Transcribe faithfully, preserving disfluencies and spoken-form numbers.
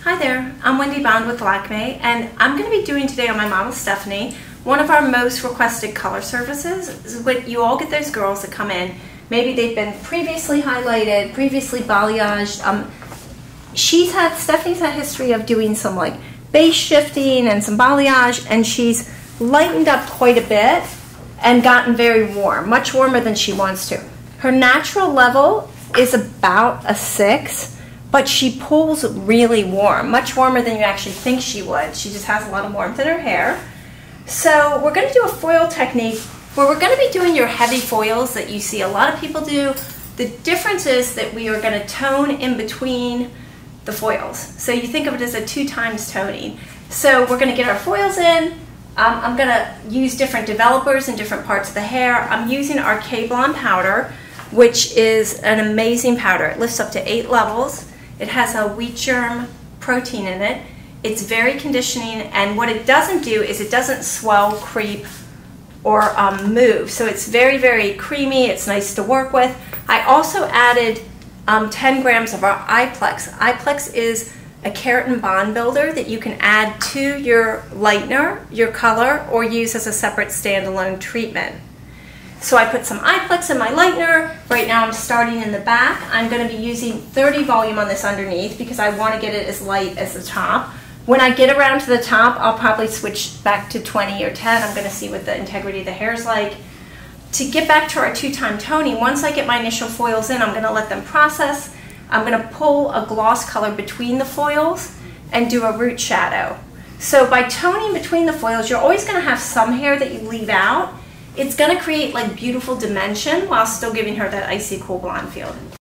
Hi there, I'm Wendy Bond with Lakme, and I'm going to be doing today on my model Stephanie one of our most requested color services. This is what you all get, those girls that come in. Maybe they've been previously highlighted, previously balayaged. Um, she's had, Stephanie's had a history of doing some like base shifting and some balayage, and she's lightened up quite a bit and gotten very warm, much warmer than she wants to. Her natural level is about a six. But she pulls really warm, much warmer than you actually think she would. She just has a lot of warmth in her hair. So we're going to do a foil technique where we're going to be doing your heavy foils that you see a lot of people do. The difference is that we are going to tone in between the foils. So you think of it as a two times toning. So we're going to get our foils in. Um, I'm going to use different developers in different parts of the hair. I'm using our K.blonde powder, which is an amazing powder. It lifts up to eight levels. It has a wheat germ protein in it. It's very conditioning, and what it doesn't do is it doesn't swell, creep, or um, move. So it's very, very creamy. It's nice to work with. I also added um, ten grams of our iPlex. iPlex is a keratin bond builder that you can add to your lightener, your color, or use as a separate standalone treatment. So I put some iPlex in my lightener. Right now I'm starting in the back. I'm going to be using thirty volume on this underneath because I want to get it as light as the top. When I get around to the top, I'll probably switch back to twenty or ten. I'm going to see what the integrity of the hair is like. To get back to our two-time toning, once I get my initial foils in, I'm going to let them process. I'm going to pull a gloss color between the foils and do a root shadow. So by toning between the foils, you're always going to have some hair that you leave out. It's going to create like beautiful dimension while still giving her that icy cool blonde feel.